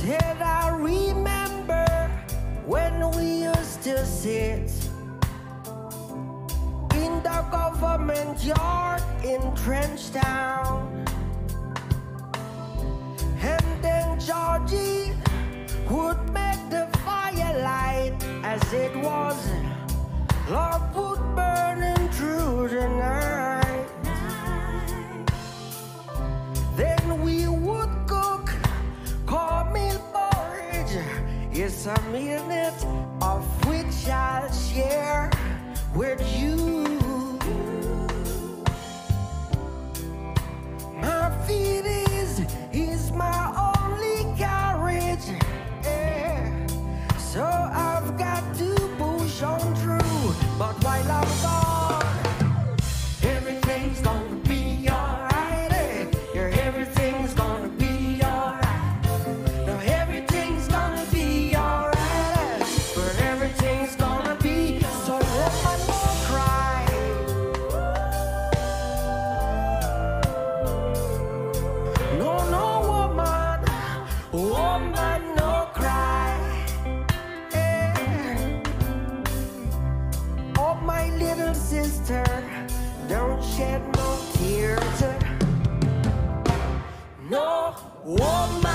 Said I remember when we used to sit in the government yard in Trenchtown, and then Georgie would make the firelight as it was. Love would burning through the night. Then we would cook cornmeal porridge. It's a minute of which I'll share with you. My feet is my only carriage, yeah. So I've got to push on through. But while I'm gone, everything's gonna be alright, eh? Yeah, everything's gonna be alright. No, everything's gonna be alright, eh? But everything's gonna be. So let my love cry. No, no, woman, woman, no cry. Eh. Oh, my little sister, don't shed no tears. No, woman.